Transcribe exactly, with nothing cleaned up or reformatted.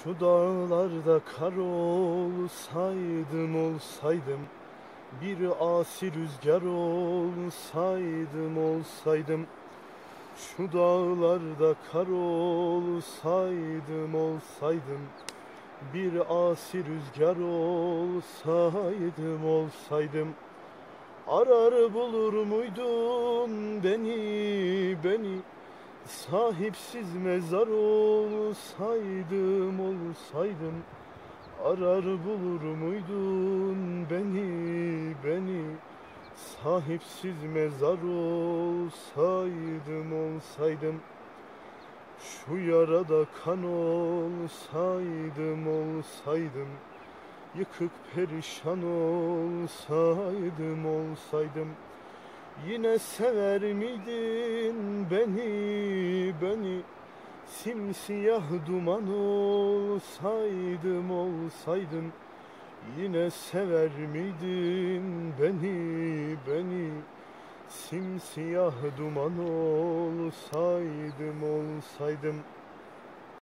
Şu dağlarda kar olsaydım olsaydım, bir asi rüzgar olsaydım olsaydım. Şu dağlarda kar olsaydım olsaydım, bir asi rüzgar olsaydım olsaydım. Arar bulur muydum beni beni, sahipsiz mezar olsaydım olsaydım. Arar bulur muydun beni beni, sahipsiz mezar olsaydım olsaydım. Şu yarada kan olsaydım olsaydım, yıkık perişan olsaydım olsaydım. Yine sever miydin beni beni, simsiyah duman olsaydım olsaydım. Yine sever miydin beni beni, simsiyah duman olsaydım olsaydım.